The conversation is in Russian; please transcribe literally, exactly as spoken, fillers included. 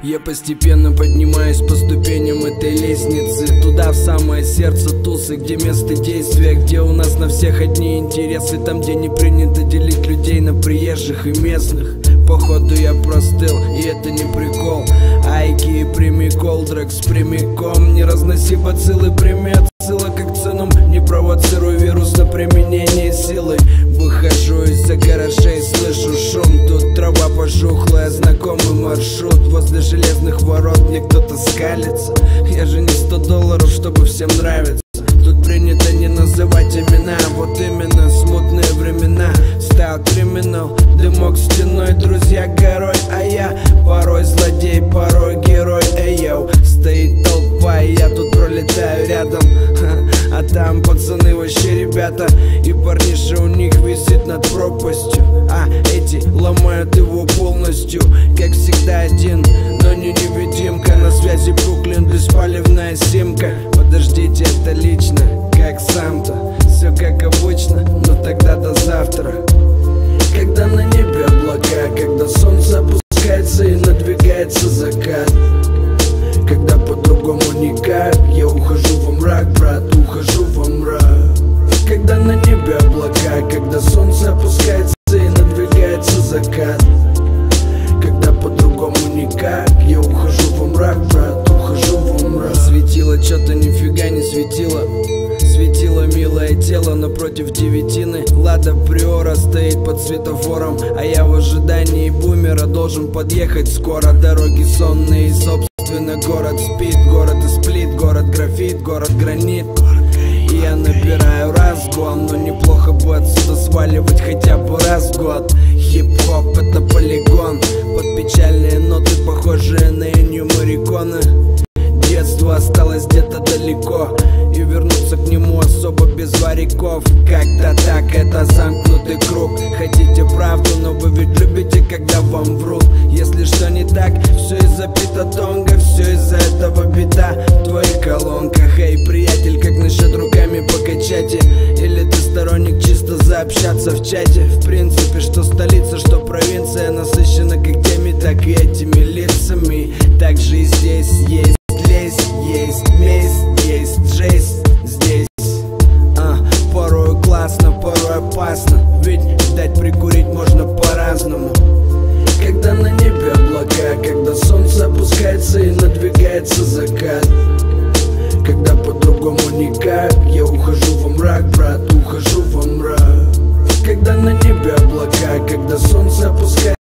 Я постепенно поднимаюсь по ступеням этой лестницы, туда, в самое сердце тусы, где место действия, где у нас на всех одни интересы, там, где не принято делить людей на приезжих и местных. Походу я простыл, и это не прикол. Айки, прими колдрекс прямиком. Не разноси бациллы, прими отсылок к ценам. Не провоцируй вирус на применение силы. Выхожу из-за гаражей, слышу шум. Тут трава пожухлая, знакомый маршрут. Возле железных ворот мне кто-то скалится. Я же не сто долларов, чтобы всем нравиться. Тут принято не называть имена. Вот именно, смутные времена. Стал криминал, дымок стеной, друзья горой. А я порой злодей, порой герой. Эй, йоу, стоит толпа, и я тут пролетаю рядом. А там пацаны вообще ребята. И парниша у них висит над пропастью. А эти ломают его полностью. Как всегда один, но не невидимка. На связи Бруклин, беспалевная симка. Подождите, это лично, как сам-то. Все как обычно, но тогда до завтра. Когда на небе облака, когда солнце опускается и надвигается закат. Когда по-другому никак, я ухожу во мрак, брат, ухожу во мрак. Когда на небе облака, когда солнце опускается и надвигается закат. Когда по-другому никак, я ухожу во мрак, брат, ухожу во мрак. Светило, что-то нифига не светило. Светило милое тело напротив девятины. Лада Приора стоит под светофором, а я в ожидании бумера должен подъехать скоро. Дороги сонные и собственно город спит. Город и сплит, город графит, город гранит. И я набираю разгон, но неплохо бы отсюда сваливать хотя бы раз в год. Хип-хоп это полигон, под печальные ноты, похожие на Энью Морриконе. Детство осталось где-то далеко, и вернуться к нему особо без вариков. Как-то так, это замкнутый круг. Хотите правду, но вы ведь любите, когда вам врут. Если что не так, все из-за пита-тонга, все из-за этого бита в твоих колонках. Эй, приятель, как насчет руками покачать? Или ты сторонник чисто заобщаться в чате? В принципе, что столица, что провинция насыщена как теми, так и этими лицами. Также и здесь есть лезть, есть месть, есть жесть здесь. а, Порой классно, порой опасно, ведь дать прикурить можно по-разному. Когда на небе облака, когда солнце опускается и надвигается закат. Когда по-другому никак, я ухожу во мрак, брат, ухожу во мрак. Когда на небе облака, когда солнце опускается